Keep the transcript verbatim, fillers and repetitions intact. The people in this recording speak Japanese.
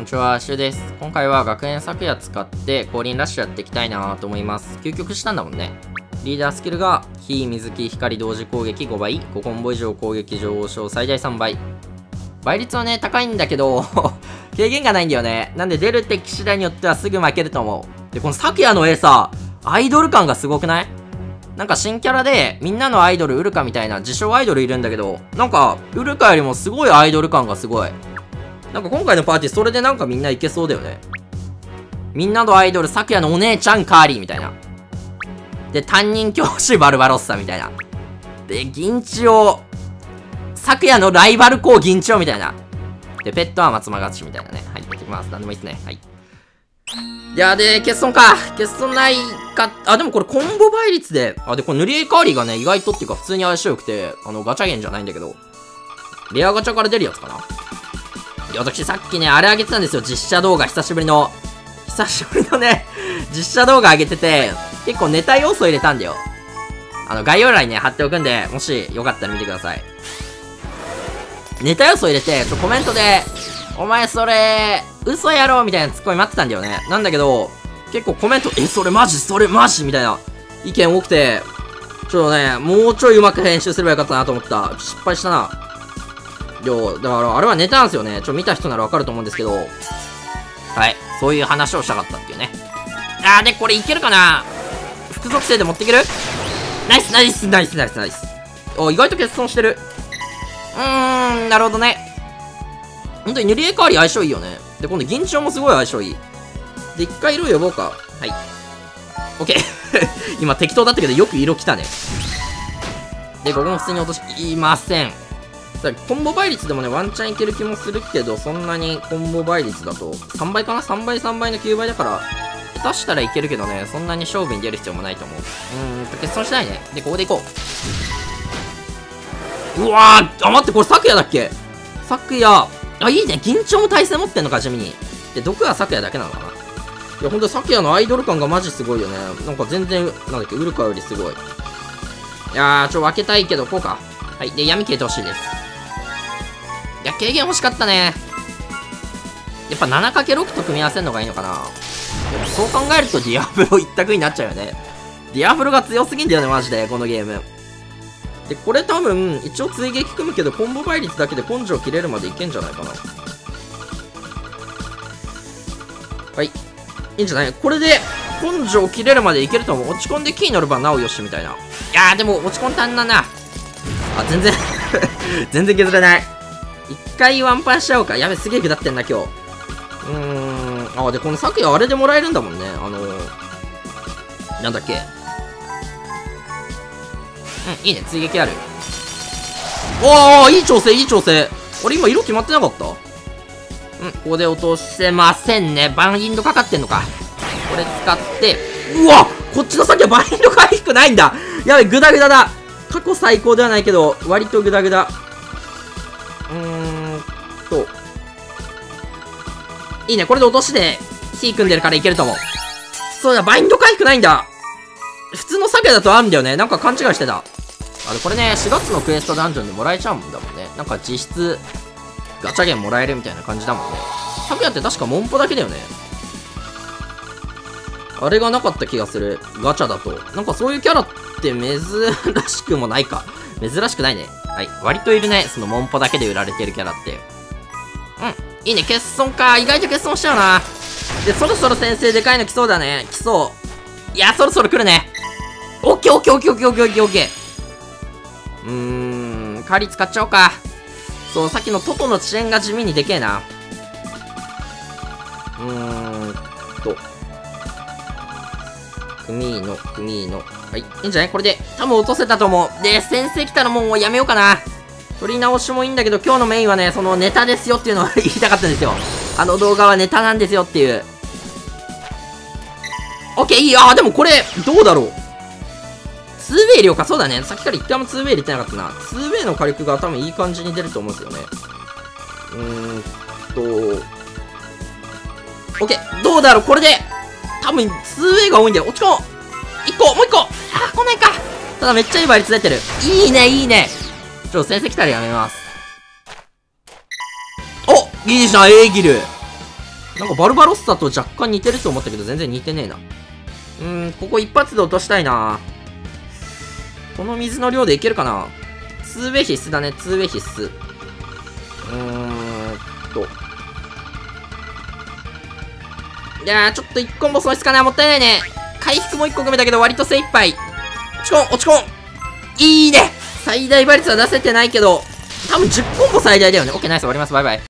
んにちは、しゅうです。今回は学園昨夜使って降臨ラッシュやっていきたいなと思います。究極したんだもんね。リーダースキルが火、水、木、光同時攻撃ごばい、ごコンボ以上攻撃上昇最大さんばい。倍率はね、高いんだけど、軽減がないんだよね。なんで出る敵次第によってはすぐ負けると思う。で、この昨夜の絵さ、アイドル感がすごくない？なんか新キャラで、みんなのアイドルウルカみたいな自称アイドルいるんだけど、なんか、ウルカよりもすごいアイドル感がすごい。なんか今回のパーティーそれでなんかみんないけそうだよね。みんなのアイドル昨夜のお姉ちゃんカーリーみたいな。で、担任教師バルバロッサみたいな。で、銀千代。昨夜のライバル校銀千代みたいな。で、ペットは松間勝みたいなね。はい、行ってきます。なんでもいいっすね。はい。いや、で、欠損か。欠損ないか。あ、でもこれコンボ倍率で。あ、で、この塗り絵カーリーがね、意外とっていうか普通に相性良くて、あの、ガチャゲンじゃないんだけど。レアガチャから出るやつかな。いや、私さっきね、あれ上げてたんですよ。実写動画、久しぶりの。久しぶりのね、実写動画上げてて、結構ネタ要素入れたんだよ。あの、概要欄にね、貼っておくんで、もしよかったら見てください。ネタ要素入れて、ちょ、コメントで、お前それ、嘘やろみたいなツッコミ待ってたんだよね。なんだけど、結構コメント、え、それマジそれマジみたいな意見多くて、ちょっとね、もうちょいうまく編集すればよかったなと思った。失敗したな。いや、だからあれはネタなんですよね。ちょ、見た人ならわかると思うんですけど、はい。そういう話をしたかったっていうね。あー、で、これいけるかな？副属性で持っていける？ナイスナイスナイスナイスナイス。お、意外と欠損してる。うーん、なるほどね。本当に塗り絵代わり相性いいよね。で、今度銀千代もすごい相性いい。で、一回色呼ぼうか。はい。オッケー。今適当だったけどよく色来たね。で、ここも普通に落としません。コンボ倍率でもね、ワンチャンいける気もするけど、そんなにコンボ倍率だと、さんばいかな ?さん 倍さんばいのきゅうばいだから、下手したらいけるけどね、そんなに勝負に出る必要もないと思う。うーんと、欠損しないね。で、ここで行こう。うわー、あ、待って、これ昨夜だっけ？昨夜、あ、いいね、銀蝶も耐性持ってんのか、地味に。で、毒は昨夜だけなのかな。いや、ほんと昨夜のアイドル感がマジすごいよね。なんか全然、なんだっけ、ウルカよりすごい。いやー、ちょ、分けたいけど、こうか。はい、で、闇消えてほしいです。いや、軽減欲しかったね。やっぱ ななかけるろく と組み合わせるのがいいのかな。でもそう考えるとディアブロ一択になっちゃうよね。ディアブロが強すぎんだよね、マジで、このゲーム。で、これ多分、一応追撃組むけど、コンボ倍率だけで根性切れるまでいけんじゃないかな。はい。いいんじゃない？これで、根性切れるまでいけると思う。落ち込んでキー乗ればなおよしみたいな。いやー、でも落ち込んだんだな。あ、全然、全然削れない。一回ワンパンしちゃおうか。やべ、すげえ下ってんな、今日。うーん。あ、で、この昨夜あれでもらえるんだもんね。あのー、なんだっけ。うん、いいね。追撃ある。おー、いい調整、いい調整。俺今色決まってなかった？うん、ここで落とせませんね。バインドかかってんのか。これ使って、うわ！こっちの先はバインド回復ないんだ。やべ、グダグダだ。過去最高ではないけど、割とグダグダ。うーんと。いいね、これで落としで、火組んでるからいけると思う。そうだ、バインド回復ないんだ。普通のサケだとあるんだよね。なんか勘違いしてた。あれ、これね、しがつのクエストダンジョンでもらえちゃうんだもんね。なんか実質、ガチャゲンもらえるみたいな感じだもんね。サケって確かモンポだけだよね。あれがなかった気がする。ガチャだと。なんかそういうキャラって珍しくもないか。珍しくないね。はい。割といるね。そのモンポだけで売られてるキャラって。うん。いいね。欠損か。意外と欠損しちゃうな。で、そろそろ先生でかいの来そうだね。来そう。いや、そろそろ来るね。オッケーオッケーオッケーオッケーオッケーオッケーオッケー。うーん。狩り使っちゃおうか。そう、さっきのトトの遅延が地味にでけえな。うーんと。クミーノ、クミーノ。はい。いいんじゃない？これで、多分落とせたと思う。で、先生来たらもうやめようかな。取り直しもいいんだけど、今日のメインはね、そのネタですよっていうのを言いたかったんですよ。あの動画はネタなんですよっていう。オッケー、いいよ。あ、でもこれ、どうだろう。ツーウェイ量か。そうだね。さっきから一回もツーウェイ入れてなかったな。ツーウェイの火力が多分いい感じに出ると思うんですよね。うーんと。オッケー。どうだろう。これで、多分、ツーウェイが多いんだよ。落ち込もう。一個、もう一個。あー、来ないか。ただめっちゃいい倍率出てる。いいね、いいね。ちょっと先生来たらやめます。お、いいじゃん、エーギル。 なんかバルバロッサと若干似てると思ったけど全然似てねえな。うーん、ここ一発で落としたいな。この水の量でいけるかな。ツーウェイ必須だね、ツーウェイ必須。うーんと。いやー、ちょっといっコンボ損失かな。もったいないね。回復もいっこ組めたけど割と精一杯。落ちコン、落ちコン。いいね。最大馬率は出せてないけど、多分じゅっコンボ最大だよね。オッケー、ナイス、終わります。バイバイ。